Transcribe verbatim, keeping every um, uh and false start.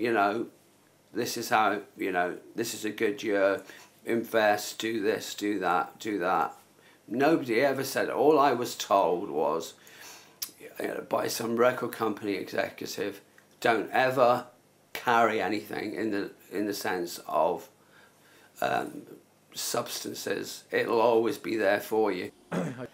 you know, this is how, you know, this is a good year, invest, do this, do that, do that. Nobody ever said, all I was told was, you know, by some record company executive, don't ever carry anything in the, in the sense of um, substances. It'll always be there for you.